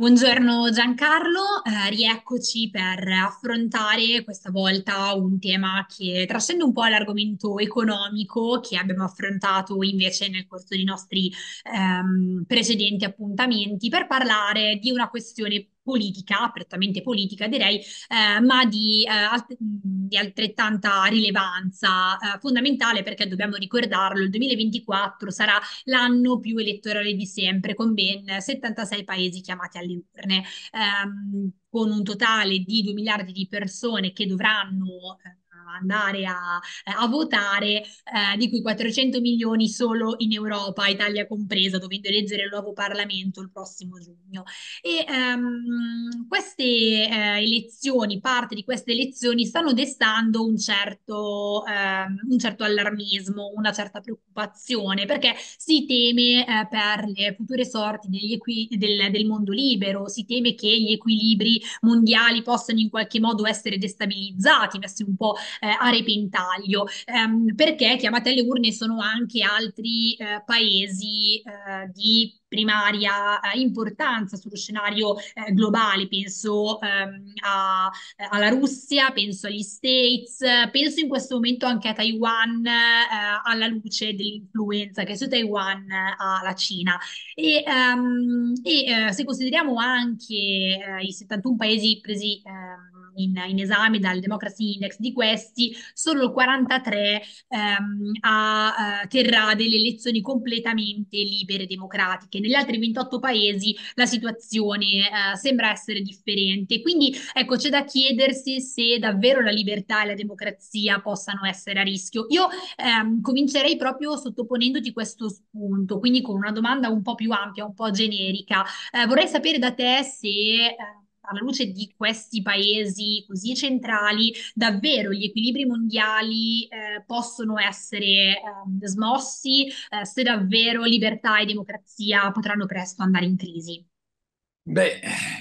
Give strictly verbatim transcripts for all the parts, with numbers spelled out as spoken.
Buongiorno Giancarlo, eh, rieccoci per affrontare questa volta un tema che trascende un po' l'argomento economico che abbiamo affrontato invece nel corso dei nostri ehm, precedenti appuntamenti per parlare di una questione politica, prettamente politica direi, eh, ma di, eh, alt- di altrettanta rilevanza, eh, fondamentale perché dobbiamo ricordarlo, il duemilaventiquattro sarà l'anno più elettorale di sempre, con ben settantasei paesi chiamati alle urne, ehm, con un totale di due miliardi di persone che dovranno eh, andare a, a votare, eh, di cui quattrocento milioni solo in Europa, Italia compresa, dovendo eleggere il nuovo Parlamento il prossimo giugno. E ehm, queste eh, elezioni, parte di queste elezioni, stanno destando un certo, ehm, un certo allarmismo, una certa preoccupazione, perché si teme eh, per le future sorti degli equi- del, del mondo libero, si teme che gli equilibri mondiali possano in qualche modo essere destabilizzati, messi un po' eh, a repentaglio, ehm, perché chiamate alle urne sono anche altri eh, paesi eh, di primaria eh, importanza sullo scenario eh, globale, penso ehm, a- alla Russia, penso agli States, penso in questo momento anche a Taiwan, eh, alla luce dell'influenza che su Taiwan eh, ha la Cina. E, ehm, e, eh, se consideriamo anche eh, i settantuno paesi presi ehm, in, in esame dal Democracy Index, di questi solo il quarantatré ehm, ha, eh, terrà delle elezioni completamente libere e democratiche. Negli altri ventotto paesi la situazione eh, sembra essere differente. Quindi ecco, c'è da chiedersi se davvero la libertà e la democrazia possano essere a rischio. Io ehm, comincerei proprio sottoponendoti questo spunto, quindi con una domanda un po' più ampia, un po' generica. Eh, vorrei sapere da te se eh, alla luce di questi paesi così centrali, davvero gli equilibri mondiali eh, possono essere ehm, smossi, eh, se davvero libertà e democrazia potranno presto andare in crisi. Beh,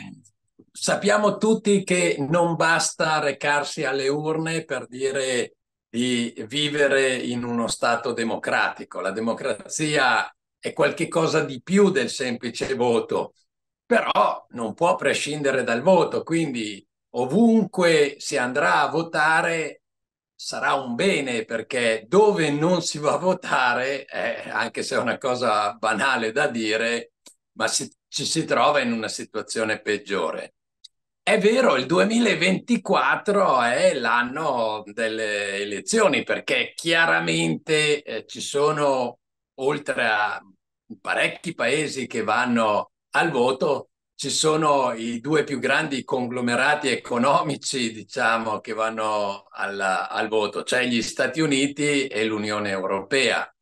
sappiamo tutti che non basta recarsi alle urne per dire di vivere in uno stato democratico. La democrazia è qualche cosa di più del semplice voto, però non può prescindere dal voto, quindi ovunque si andrà a votare sarà un bene, perché dove non si va a votare, eh, anche se è una cosa banale da dire, ma si- ci si trova in una situazione peggiore. È vero, il duemilaventiquattro è l'anno delle elezioni, perché chiaramente eh, ci sono, oltre a parecchi paesi che vanno al voto, ci sono i due più grandi conglomerati economici, diciamo, che vanno al, al voto, cioè gli Stati Uniti e l'Unione Europea.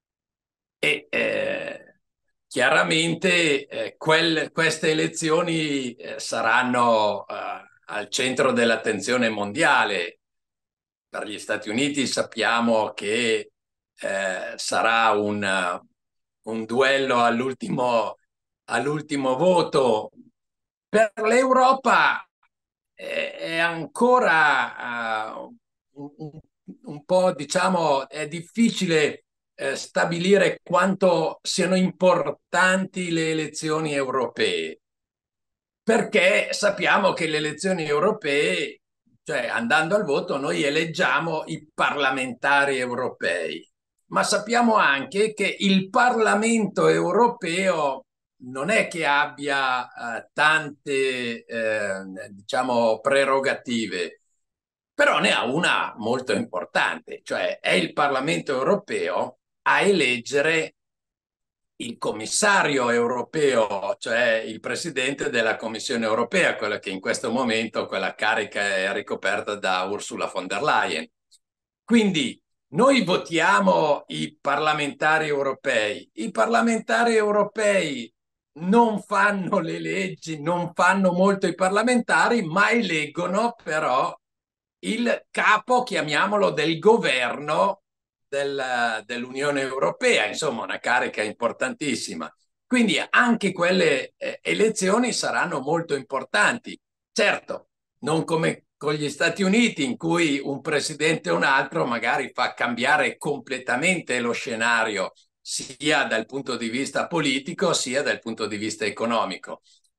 E eh, chiaramente eh, quel- queste elezioni eh, saranno eh, al centro dell'attenzione mondiale. Per gli Stati Uniti sappiamo che eh, sarà un, un duello all'ultimo all'ultimo voto. Per l'Europa è, è ancora uh, un, un- un po', diciamo, è difficile eh, stabilire quanto siano importanti le elezioni europee, perché sappiamo che le elezioni europee, cioè andando al voto, noi eleggiamo i parlamentari europei, ma sappiamo anche che il Parlamento europeo non è che abbia eh, tante, eh, diciamo, prerogative, però ne ha una molto importante, cioè è il Parlamento europeo a eleggere il commissario europeo, cioè il presidente della Commissione europea, quella che in questo momento quella carica è ricoperta da Ursula von der Leyen. Quindi noi votiamo i parlamentari europei. I parlamentari europei non fanno le leggi, non fanno molto i parlamentari, ma eleggono però il capo, chiamiamolo, del governo del- dell'Unione Europea, insomma, una carica importantissima. Quindi anche quelle eh, elezioni saranno molto importanti. Certo, non come con gli Stati Uniti, in cui un presidente o un altro magari fa cambiare completamente lo scenario, sia dal punto di vista politico, sia dal punto di vista economico.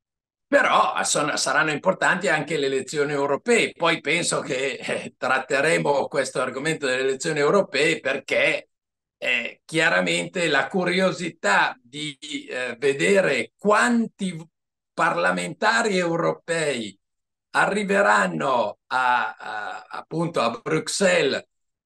Però sono- saranno importanti anche le elezioni europee. Poi penso che eh, tratteremo questo argomento delle elezioni europee perché eh, chiaramente la curiosità di eh, vedere quanti parlamentari europei arriveranno a, a- appunto a Bruxelles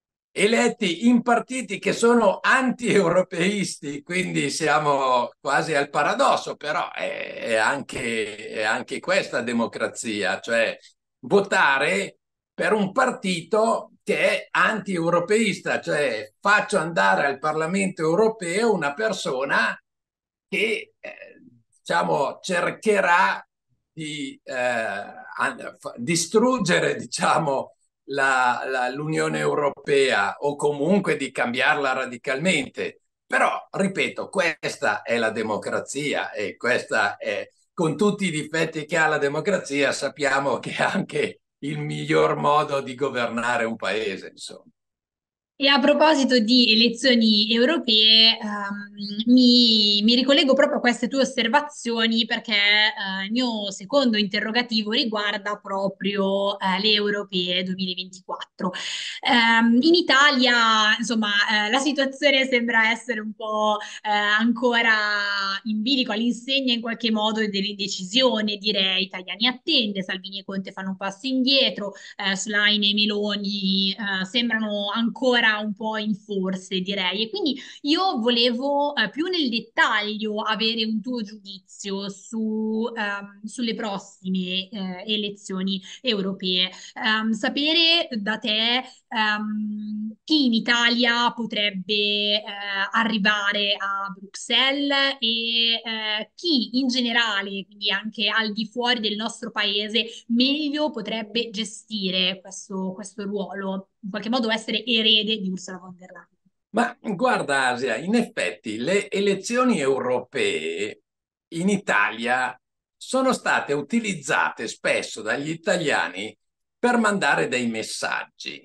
eletti in partiti che sono anti-europeisti, quindi siamo quasi al paradosso, però è, è anche, è anche questa democrazia, cioè votare per un partito che è anti-europeista, cioè faccio andare al Parlamento europeo una persona che eh, diciamo, cercherà di eh, distruggere diciamo, la, la, l'Unione Europea o comunque di cambiarla radicalmente. Però, ripeto, questa è la democrazia e questa è, con tutti i difetti che ha la democrazia, sappiamo che è anche il miglior modo di governare un paese, insomma. E a proposito di elezioni europee, ehm, mi, mi ricollego proprio a queste tue osservazioni perché eh, il mio secondo interrogativo riguarda proprio eh, le europee duemilaventiquattro. Ehm, in Italia, insomma, eh, la situazione sembra essere un po' eh, ancora in bilico, all'insegna in qualche modo dell'indecisione, direi. Italiani attende, Salvini e Conte fanno un passo indietro, eh, Schlein e Meloni eh, sembrano ancora un po' in forse, direi. E quindi io volevo eh, più nel dettaglio avere un tuo giudizio su, ehm, sulle prossime eh, elezioni europee. Ehm, sapere da te ehm, chi in Italia potrebbe eh, arrivare a Bruxelles e eh, chi in generale, quindi anche al di fuori del nostro paese, meglio potrebbe gestire questo, questo ruolo, in qualche modo essere erede di Ursula von der Leyen. Ma guarda, Asia, in effetti le elezioni europee in Italia sono state utilizzate spesso dagli italiani per mandare dei messaggi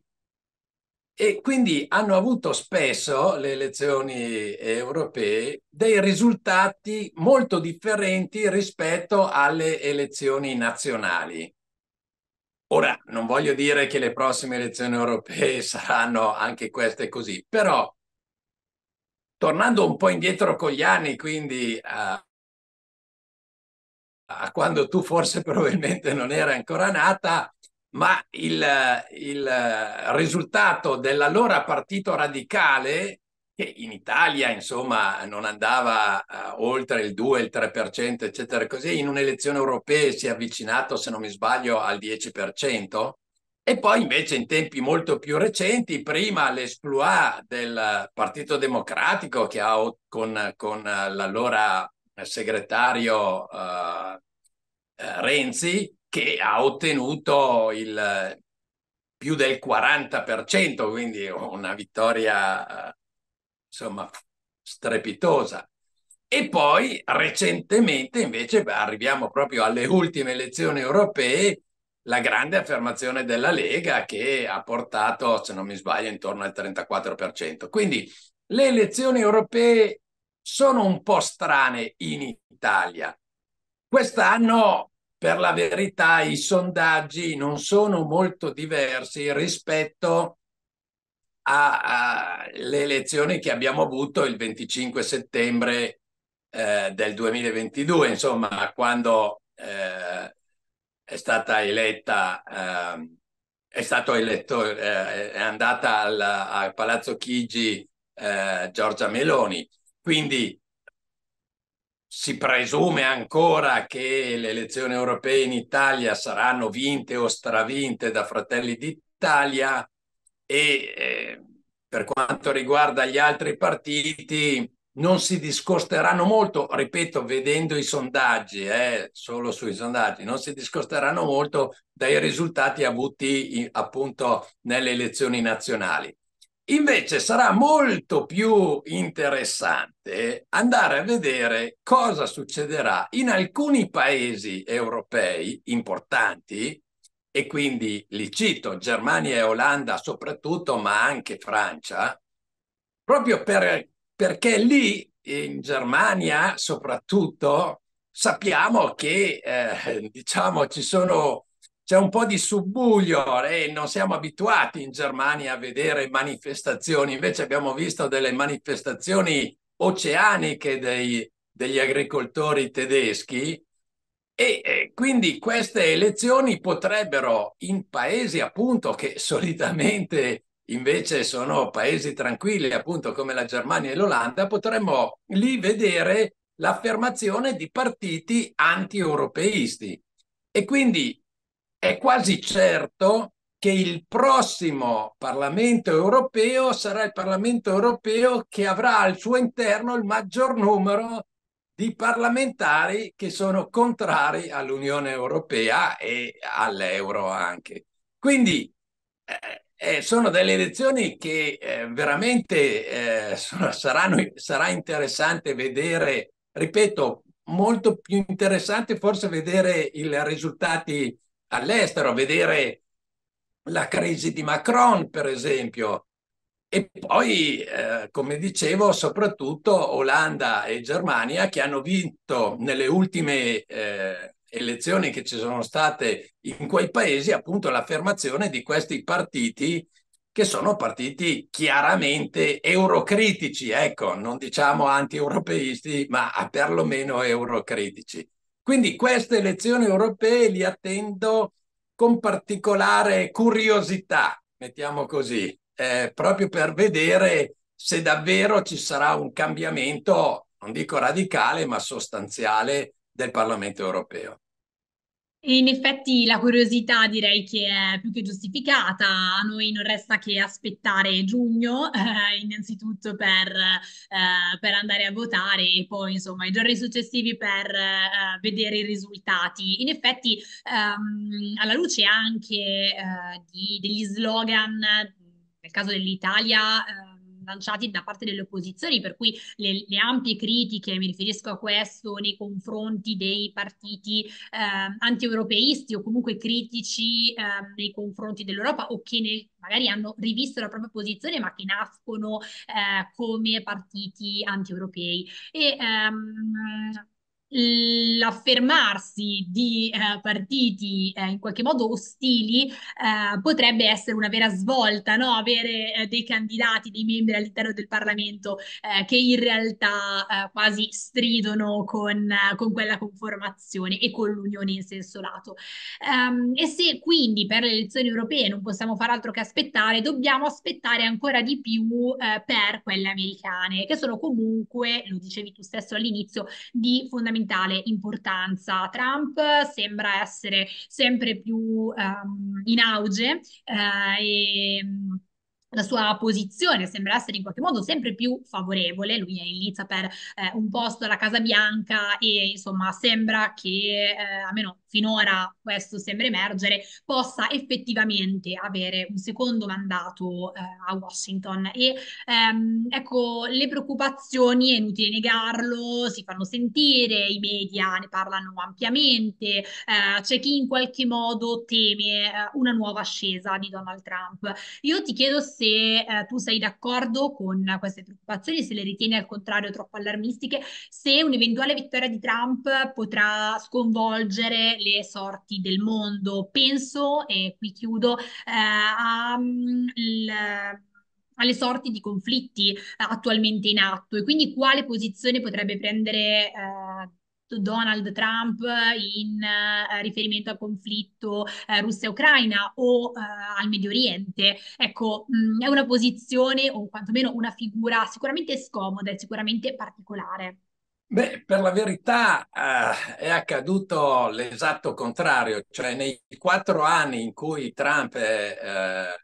e quindi hanno avuto spesso le elezioni europee dei risultati molto differenti rispetto alle elezioni nazionali. Ora, non voglio dire che le prossime elezioni europee saranno anche queste così, però tornando un po' indietro con gli anni, quindi a, a quando tu forse probabilmente non eri ancora nata, ma il, il risultato dell'allora partito radicale, che in Italia insomma non andava uh, oltre il due, il tre per cento, eccetera, così, in un'elezione europea si è avvicinato, se non mi sbaglio, al dieci per cento. E poi invece in tempi molto più recenti, prima l'esploit del Partito Democratico che ha con, con l'allora segretario uh, Renzi che ha ottenuto il più del quaranta per cento, quindi una vittoria uh, insomma strepitosa. E poi recentemente invece beh, arriviamo proprio alle ultime elezioni europee, la grande affermazione della Lega che ha portato, se non mi sbaglio, intorno al trentaquattro per cento. Quindi le elezioni europee sono un po' strane in Italia. Quest'anno, per la verità, i sondaggi non sono molto diversi rispetto alle elezioni che abbiamo avuto il venticinque settembre eh, del duemilaventidue, insomma, quando eh, è stata eletta, eh, è stato eletto, eh, è andata al, al Palazzo Chigi eh, Giorgia Meloni. Quindi si presume ancora che le elezioni europee in Italia saranno vinte o stravinte da Fratelli d'Italia e eh, per quanto riguarda gli altri partiti non si discosteranno molto, ripeto, vedendo i sondaggi, eh, solo sui sondaggi, non si discosteranno molto dai risultati avuti in, appunto nelle elezioni nazionali. Invece sarà molto più interessante andare a vedere cosa succederà in alcuni paesi europei importanti, e quindi li cito, Germania e Olanda soprattutto, ma anche Francia, proprio per, perché lì in Germania soprattutto sappiamo che eh, diciamo ci sono, c'è un po' di subbuglio e non siamo abituati in Germania a vedere manifestazioni, invece abbiamo visto delle manifestazioni oceaniche dei, degli agricoltori tedeschi e eh, quindi queste elezioni potrebbero in paesi appunto che solitamente invece sono paesi tranquilli, appunto come la Germania e l'Olanda, potremmo lì vedere l'affermazione di partiti anti-europeisti. E quindi è quasi certo che il prossimo Parlamento europeo sarà il Parlamento europeo che avrà al suo interno il maggior numero di parlamentari che sono contrari all'Unione Europea e all'euro anche. Quindi eh, eh, sono delle elezioni che eh, veramente eh, sono- saranno, sarà interessante vedere, ripeto, molto più interessante forse vedere i risultati all'estero, vedere la crisi di Macron, per esempio. E poi, eh, come dicevo, soprattutto Olanda e Germania che hanno vinto nelle ultime eh, elezioni che ci sono state in quei paesi, appunto l'affermazione di questi partiti che sono partiti chiaramente eurocritici, ecco, non diciamo anti-europeisti, ma perlomeno eurocritici. Quindi queste elezioni europee li attendo con particolare curiosità, mettiamo così, eh, proprio per vedere se davvero ci sarà un cambiamento, non dico radicale, ma sostanziale del Parlamento europeo. E in effetti la curiosità direi che è più che giustificata. A noi non resta che aspettare giugno, eh, innanzitutto per, eh, per andare a votare e poi insomma i giorni successivi per eh, vedere i risultati. In effetti, ehm, alla luce anche eh, di- degli slogan, nel caso dell'Italia, ehm, lanciati da parte delle opposizioni, per cui le, le ampie critiche, mi riferisco a questo, nei confronti dei partiti eh, anti-europeisti o comunque critici eh, nei confronti dell'Europa o che ne, magari hanno rivisto la propria posizione ma che nascono eh, come partiti anti-europei. E, ehm, l'affermarsi di eh, partiti eh, in qualche modo ostili eh, potrebbe essere una vera svolta, no? Avere eh, dei candidati, dei membri all'interno del Parlamento eh, che in realtà eh, quasi stridono con, eh, con quella conformazione e con l'Unione in senso lato. Ehm, e se quindi per le elezioni europee non possiamo fare altro che aspettare, dobbiamo aspettare ancora di più eh, per quelle americane, che sono comunque, lo dicevi tu stesso all'inizio, di fondamentale importanza. Trump sembra essere sempre più um, in auge eh, e la sua posizione sembra essere in qualche modo sempre più favorevole. Lui è in lizza per eh, un posto alla Casa Bianca e insomma sembra che, eh, almeno finora questo sembra emergere, possa effettivamente avere un secondo mandato eh, a Washington. E ehm, ecco, le preoccupazioni, è inutile negarlo, si fanno sentire, i media ne parlano ampiamente, eh, c'è chi in qualche modo teme eh, una nuova ascesa di Donald Trump. Io ti chiedo se eh, tu sei d'accordo con queste preoccupazioni, se le ritieni al contrario troppo allarmistiche, se un'eventuale vittoria di Trump potrà sconvolgere le sorti del mondo. Penso, e qui chiudo, eh, a, mm, il- alle sorti di conflitti eh, attualmente in atto e quindi quale posizione potrebbe prendere eh, Donald Trump in eh, riferimento al conflitto eh, Russia-Ucraina o eh, al Medio Oriente. Ecco, mh, è una posizione o quantomeno una figura sicuramente scomoda e sicuramente particolare. Beh, per la verità, eh, è accaduto l'esatto contrario, cioè nei quattro anni in cui Trump è, eh,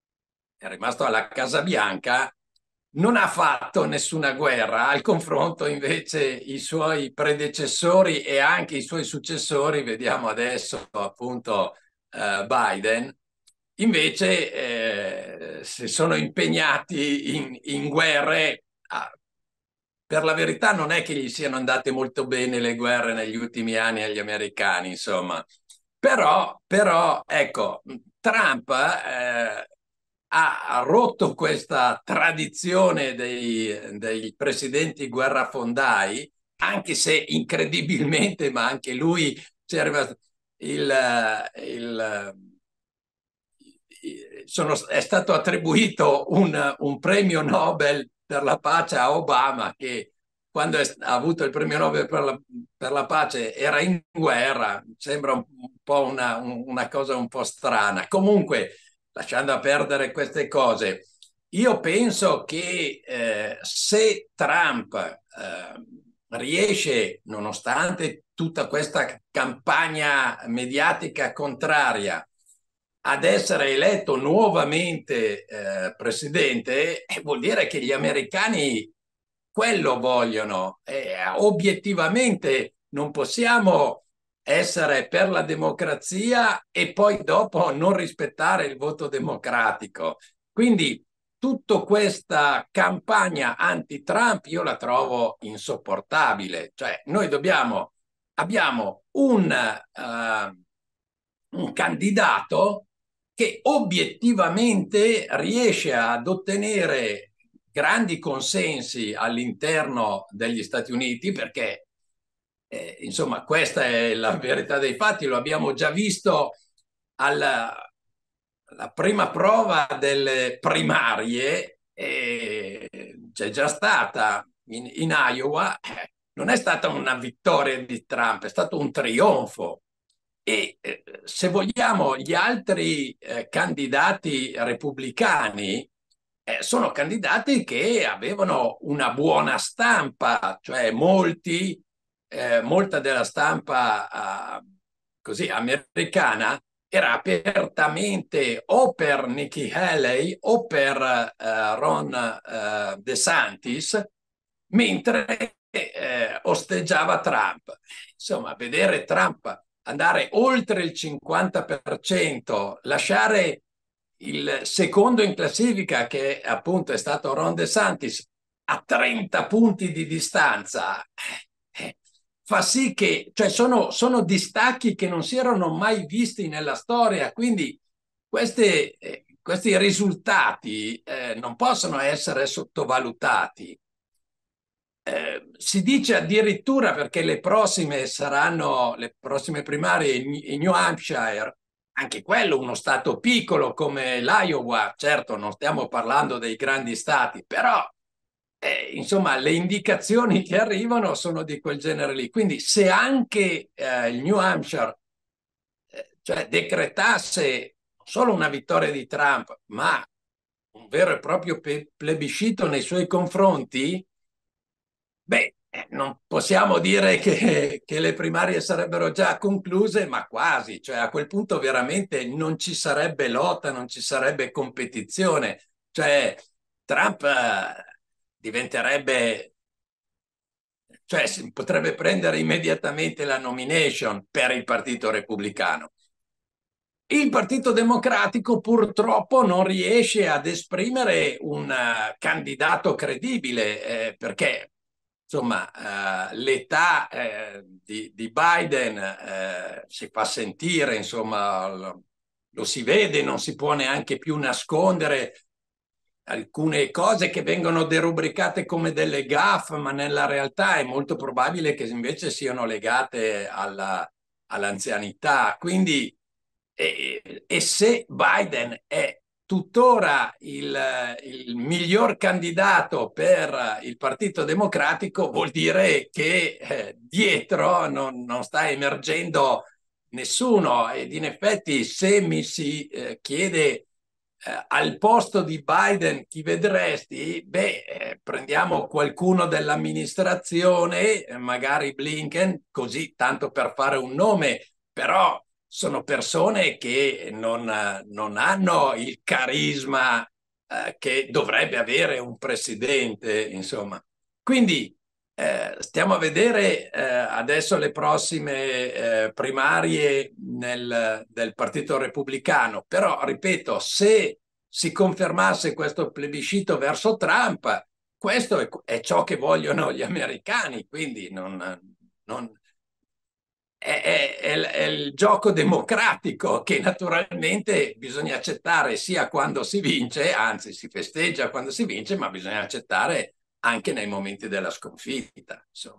è rimasto alla Casa Bianca, non ha fatto nessuna guerra, al confronto invece i suoi predecessori e anche i suoi successori, vediamo adesso appunto eh, Biden, invece eh, si sono impegnati in, in guerre. Ah, per la verità non è che gli siano andate molto bene le guerre negli ultimi anni agli americani, insomma. Però, però ecco, Trump eh, ha rotto questa tradizione dei, dei presidenti guerrafondai anche se incredibilmente, ma anche lui ci è arrivato, il, il, sono, è stato attribuito un, un premio Nobel per la pace a Obama, che quando è, ha avuto il premio Nobel per la, per la pace era in guerra. Sembra un, un po' una, una cosa un po' strana. Comunque, lasciando a perdere queste cose, io penso che eh, se Trump eh, riesce, nonostante tutta questa campagna mediatica contraria, ad essere eletto nuovamente eh, presidente, eh, vuol dire che gli americani quello vogliono. Eh, obiettivamente non possiamo essere per la democrazia e poi dopo non rispettare il voto democratico. Quindi tutta questa campagna anti-Trump io la trovo insopportabile. Cioè, noi dobbiamo, abbiamo un, uh, un candidato che obiettivamente riesce ad ottenere grandi consensi all'interno degli Stati Uniti, perché eh, insomma questa è la verità dei fatti, lo abbiamo già visto alla, alla prima prova delle primarie, eh, c'è già stata in, in Iowa, eh, non è stata una vittoria di Trump, è stato un trionfo. E eh, se vogliamo, gli altri eh, candidati repubblicani eh, sono candidati che avevano una buona stampa, cioè molti, eh, molta della stampa eh, così americana era apertamente o per Nikki Haley o per eh, Ron eh, DeSantis, mentre eh, osteggiava Trump. Insomma, vedere Trump andare oltre il cinquanta per cento, lasciare il secondo in classifica, che appunto è stato Ron DeSantis, a trenta punti di distanza, eh, fa sì che, cioè sono, sono distacchi che non si erano mai visti nella storia, quindi queste, eh, questi risultati eh, non possono essere sottovalutati. Eh, si dice addirittura, perché le prossime saranno le prossime primarie in, in New Hampshire, anche quello uno stato piccolo come l'Iowa, certo non stiamo parlando dei grandi stati, però eh, insomma le indicazioni che arrivano sono di quel genere lì. Quindi se anche eh, il New Hampshire eh, cioè decretasse non solo una vittoria di Trump, ma un vero e proprio plebiscito nei suoi confronti, beh, eh, non possiamo dire che, che le primarie sarebbero già concluse, ma quasi, cioè a quel punto veramente non ci sarebbe lotta, non ci sarebbe competizione, cioè Trump eh, diventerebbe, cioè si potrebbe prendere immediatamente la nomination per il Partito Repubblicano. Il Partito Democratico purtroppo non riesce ad esprimere un uh, candidato credibile eh, perché insomma uh, l'età eh, di, di Biden eh, si fa sentire, insomma lo, lo si vede, non si può neanche più nascondere alcune cose che vengono derubricate come delle gaffe, ma nella realtà è molto probabile che invece siano legate alla, all'anzianità. Quindi e, e se Biden è tuttora il, il miglior candidato per il Partito Democratico, vuol dire che eh, dietro non, non sta emergendo nessuno. Ed in effetti se mi si eh, chiede eh, al posto di Biden chi vedresti, beh, eh, prendiamo qualcuno dell'amministrazione, eh, magari Blinken, così tanto per fare un nome, però sono persone che non, non hanno il carisma eh, che dovrebbe avere un presidente, insomma. Quindi eh, stiamo a vedere eh, adesso le prossime eh, primarie nel, del Partito Repubblicano, però ripeto, se si confermasse questo plebiscito verso Trump, questo è, è ciò che vogliono gli americani, quindi non, non, è, è, è, è il gioco democratico che naturalmente bisogna accettare sia quando si vince, anzi si festeggia quando si vince, ma bisogna accettare anche nei momenti della sconfitta, insomma.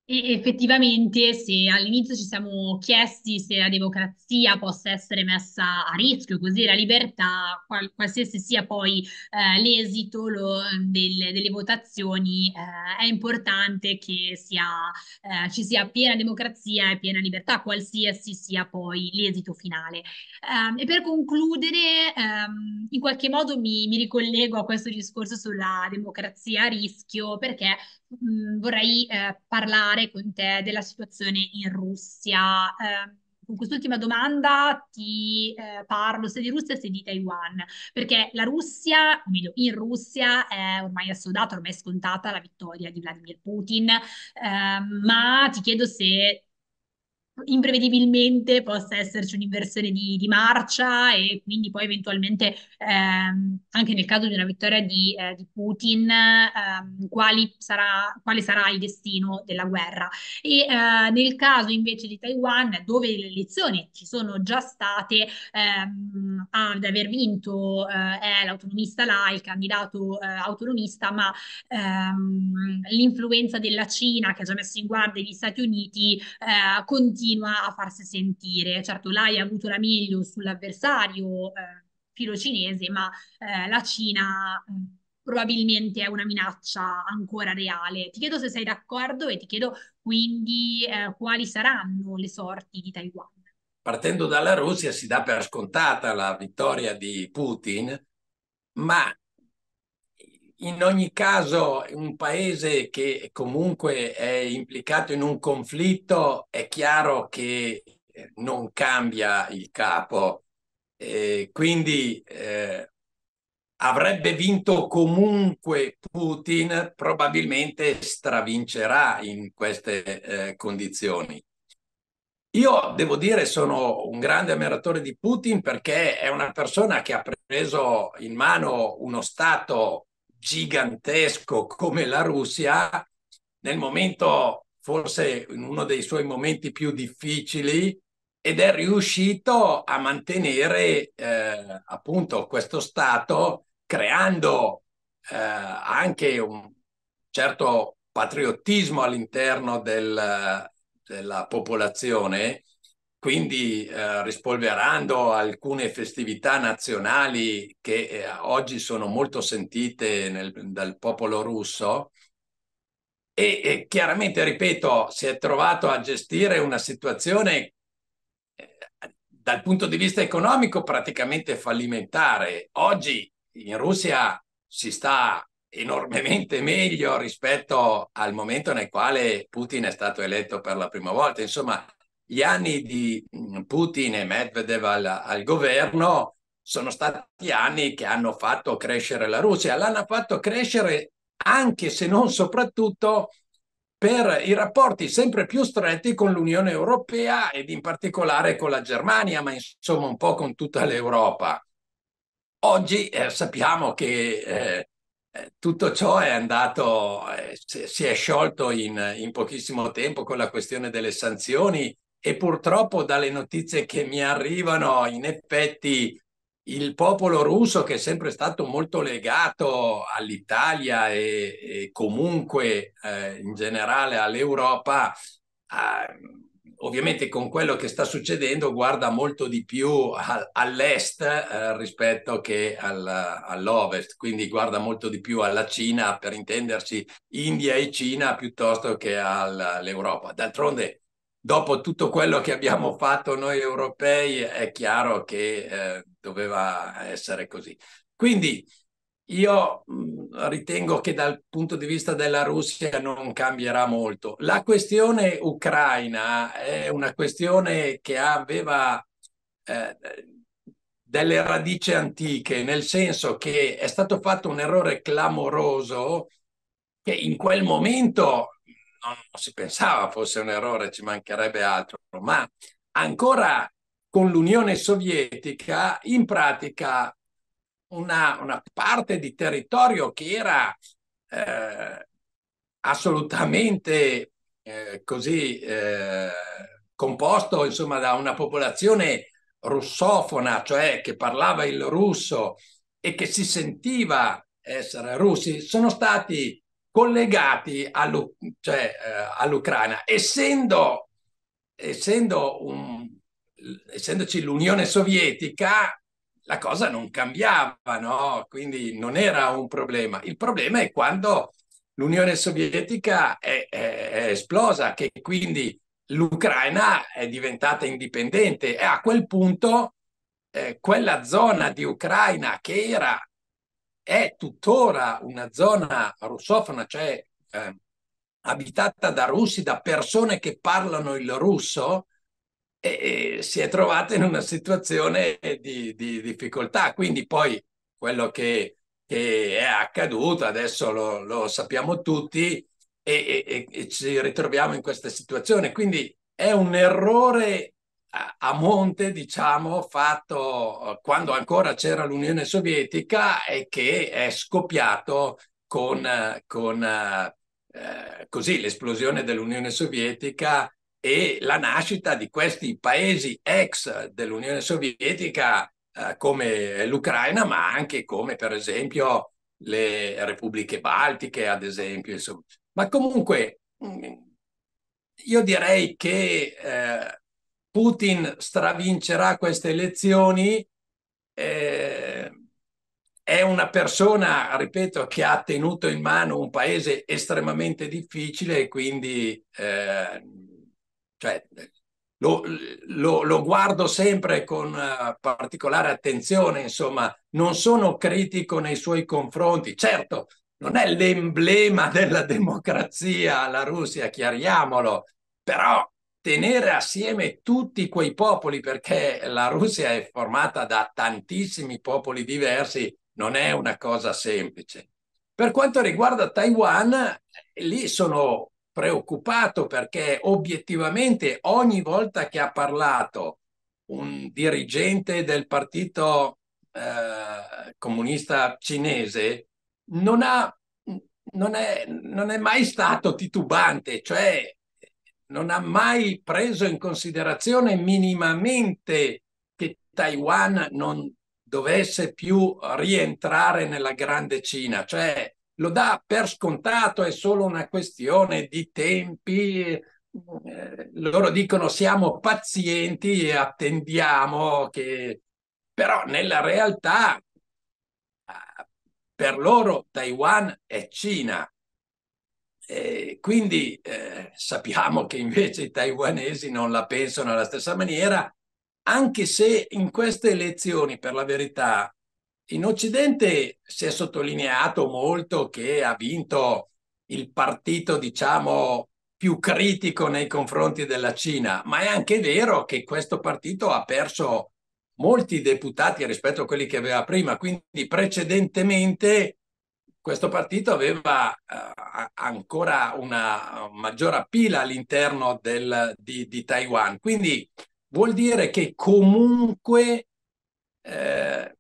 E effettivamente, se all'inizio ci siamo chiesti se la democrazia possa essere messa a rischio, così la libertà, qual- qualsiasi sia poi eh, l'esito lo- del- delle votazioni, eh, è importante che sia, eh, ci sia piena democrazia e piena libertà, qualsiasi sia poi l'esito finale. Ehm, e per concludere, ehm, in qualche modo mi, mi ricollego a questo discorso sulla democrazia a rischio, perché mh, vorrei eh, parlare con te della situazione in Russia. Eh, con quest'ultima domanda ti eh, parlo sia di Russia sia di Taiwan, perché la Russia, o meglio, in Russia è ormai assodata, ormai è scontata la vittoria di Vladimir Putin, ehm, ma ti chiedo se imprevedibilmente possa esserci un'inversione di, di marcia e quindi poi eventualmente ehm, anche nel caso di una vittoria di, eh, di Putin, ehm, quali sarà, quale sarà il destino della guerra. E eh, nel caso invece di Taiwan, dove le elezioni ci sono già state, ehm, ad aver vinto eh, è l'autonomista là, il candidato eh, autonomista, ma ehm, l'influenza della Cina che ha già messo in guardia gli Stati Uniti eh, continua a farsi sentire. Certo, l'A I ha avuto la meglio sull'avversario eh, filo cinese, ma eh, la Cina eh, probabilmente è una minaccia ancora reale. Ti chiedo se sei d'accordo e ti chiedo quindi eh, quali saranno le sorti di Taiwan. Partendo dalla Russia si dà per scontata la vittoria di Putin, ma in ogni caso un paese che comunque è implicato in un conflitto è chiaro che eh, non cambia il capo, eh, quindi eh, avrebbe vinto comunque Putin, probabilmente stravincerà in queste eh, condizioni. Io devo dire sono un grande ammiratore di Putin perché è una persona che ha preso in mano uno stato gigantesco come la Russia nel momento, forse in uno dei suoi momenti più difficili, ed è riuscito a mantenere eh, appunto questo stato creando eh, anche un certo patriottismo all'interno del, della popolazione, quindi eh, rispolverando alcune festività nazionali che eh, oggi sono molto sentite nel, dal popolo russo. E, e chiaramente, ripeto, si è trovato a gestire una situazione eh, dal punto di vista economico praticamente fallimentare. Oggi in Russia si sta enormemente meglio rispetto al momento nel quale Putin è stato eletto per la prima volta. Insomma, gli anni di mm, Putin e Medvedev al, al governo sono stati anni che hanno fatto crescere la Russia. L'hanno fatto crescere anche se non soprattutto per i rapporti sempre più stretti con l'Unione Europea ed in particolare con la Germania, ma insomma un po' con tutta l'Europa. Oggi eh, sappiamo che eh, eh, tutto ciò è andato, eh, si si è sciolto in, in pochissimo tempo con la questione delle sanzioni e purtroppo dalle notizie che mi arrivano, in effetti il popolo russo, che è sempre stato molto legato all'Italia e, e comunque eh, in generale all'Europa, eh, ovviamente con quello che sta succedendo guarda molto di più a, all'est eh, rispetto che al, all'ovest, quindi guarda molto di più alla Cina, per intenderci India e Cina, piuttosto che all'Europa. D'altronde, dopo tutto quello che abbiamo fatto noi europei, è chiaro che eh, doveva essere così. Quindi io mh, ritengo che dal punto di vista della Russia non cambierà molto. La questione ucraina è una questione che aveva eh, delle radici antiche, nel senso che è stato fatto un errore clamoroso che in quel momento non, non si pensava fosse un errore, ci mancherebbe altro, ma ancora con l'Unione Sovietica, in pratica una, una parte di territorio che era eh, assolutamente eh, così eh, composto, insomma, da una popolazione russofona, cioè che parlava il russo e che si sentiva essere russi, sono stati collegati all'U- cioè, eh, all'Ucraina, essendo, essendo un, essendoci l'Unione Sovietica, la cosa non cambiava, no? Quindi non era un problema. Il problema è quando l'Unione Sovietica è, è- è esplosa, che quindi l'Ucraina è diventata indipendente e a quel punto eh, quella zona di Ucraina che era, è tuttora una zona russofona, cioè eh, abitata da russi, da persone che parlano il russo, e, e si è trovata in una situazione di, di difficoltà. Quindi poi quello che, che è accaduto, adesso lo, lo sappiamo tutti e, e, e ci ritroviamo in questa situazione. Quindi è un errore a, a monte, diciamo, fatto eh, quando ancora c'era l'Unione Sovietica e che è scoppiato con, eh, con eh, eh, così l'esplosione dell'Unione Sovietica e la nascita di questi paesi ex dell'Unione Sovietica eh, come l'Ucraina, ma anche come per esempio le repubbliche baltiche, ad esempio. Insomma. Ma comunque mh, io direi che eh, Putin stravincerà queste elezioni. eh, è una persona, ripeto, che ha tenuto in mano un paese estremamente difficile e quindi eh, cioè, lo, lo- lo guardo sempre con eh, particolare attenzione, insomma, non sono critico nei suoi confronti. Certo, non è l'emblema della democrazia la Russia, chiariamolo, però tenere assieme tutti quei popoli, perché la Russia è formata da tantissimi popoli diversi, non è una cosa semplice. Per quanto riguarda Taiwan, lì sono preoccupato perché obiettivamente ogni volta che ha parlato un dirigente del partito eh, comunista cinese non ha, non è, non è mai stato titubante, cioè non ha mai preso in considerazione minimamente che Taiwan non dovesse più rientrare nella grande Cina, cioè lo dà per scontato, è solo una questione di tempi. Eh, loro dicono siamo pazienti e attendiamo che, però nella realtà eh, per loro Taiwan è Cina. E quindi eh, sappiamo che invece i taiwanesi non la pensano alla stessa maniera, anche se in queste elezioni, per la verità, in Occidente si è sottolineato molto che ha vinto il partito, diciamo, più critico nei confronti della Cina, ma è anche vero che questo partito ha perso molti deputati rispetto a quelli che aveva prima, quindi precedentemente questo partito aveva eh, ancora una maggiore pila all'interno del, di, di Taiwan. Quindi vuol dire che comunque, eh,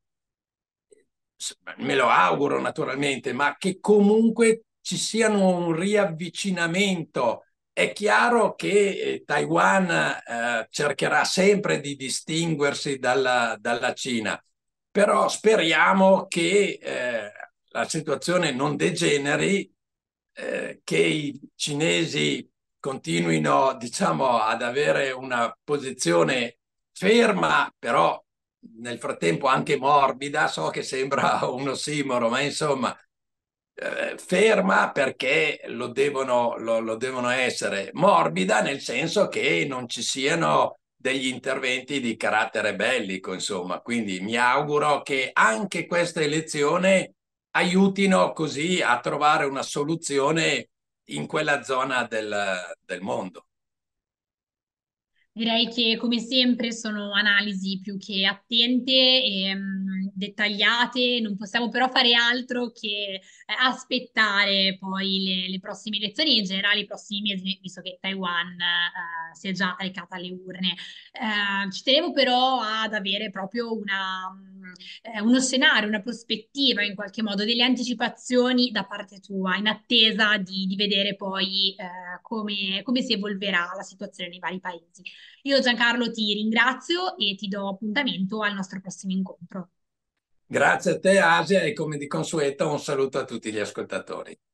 me lo auguro naturalmente, ma che comunque ci siano un riavvicinamento. È chiaro che eh, Taiwan eh, cercherà sempre di distinguersi dalla, dalla Cina, però speriamo che eh, la situazione non degeneri, eh, che i cinesi continuino, diciamo, ad avere una posizione ferma, però nel frattempo anche morbida. So che sembra un ossimoro, ma insomma, eh, ferma perché lo devono, lo, lo devono essere, morbida nel senso che non ci siano degli interventi di carattere bellico, insomma. Quindi mi auguro che anche questa elezione aiutino così a trovare una soluzione in quella zona del, del mondo. Direi che come sempre sono analisi più che attente e mh, dettagliate, non possiamo però fare altro che eh, aspettare poi le, le prossime elezioni e in generale i prossimi mesi, visto che Taiwan eh, si è già recata alle urne. Eh, ci tenevo però ad avere proprio una, mh, eh, uno scenario, una prospettiva in qualche modo, delle anticipazioni da parte tua, in attesa di, di vedere poi eh, come come si evolverà la situazione nei vari paesi. Io Giancarlo ti ringrazio e ti do appuntamento al nostro prossimo incontro. Grazie a te, Asia, e come di consueto un saluto a tutti gli ascoltatori.